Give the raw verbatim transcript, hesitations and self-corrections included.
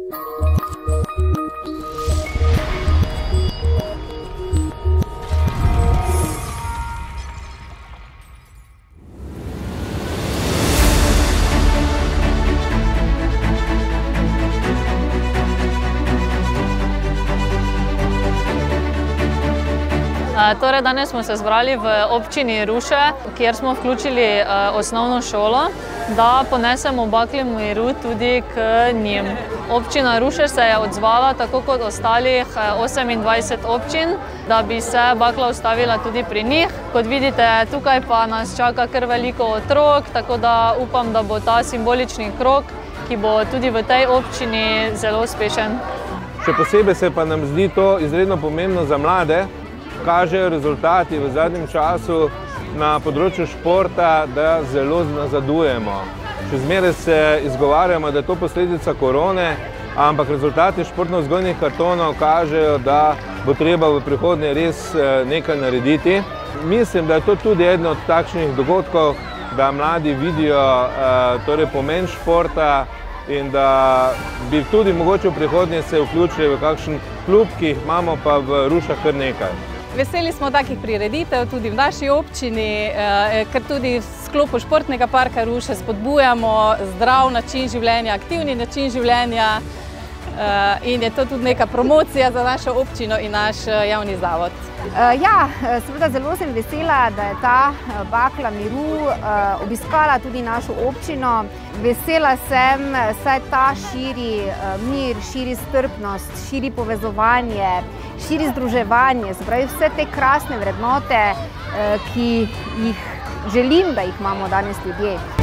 Torej, danes smo se zbrali v občini Ruše, kjer smo vključili osnovno šolo, da ponesemo bakle miru tudi k njim. Občina Ruše se je odzvala, tako kot ostalih osemindvajset občin, da bi se bakla ustavila tudi pri njih. Kot vidite, tukaj pa nas čaka kar veliko otrok, tako da upam, da bo ta simbolični krog, ki bo tudi v tej občini zelo uspešen. Še posebej se pa nam zdi to izredno pomembno za mlade. Kažejo rezultati v zadnjem času na področju športa, da zelo nazadujemo. Še zmeraj se izgovarjamo, da je to posledica korone, ampak rezultati športno-vzgojnih kartonov kažejo, da bo treba v prihodnje res nekaj narediti. Mislim, da je to tudi eden od takšnih dogodkov, da mladi vidijo torej pomen športa in da bi tudi mogoče v prihodnje se vključili v kakšen klub, ki jih imamo pa v Rušah kar nekaj. Veseli smo takih prireditev tudi v naši občini, ker tudi v sklopu športnega parka Ruše spodbujamo zdrav način življenja, aktivni način življenja in je to tudi neka promocija za našo občino in naš javni zavod. Ja, seveda zelo sem vesela, da je ta bakla miru obiskala tudi našo občino. Vesela sem, saj ta širi mir, širi strpnost, širi povezovanje, širi združevanje, se pravi vse te krasne vrednote, ki jih želim, da jih imamo danes ljudje.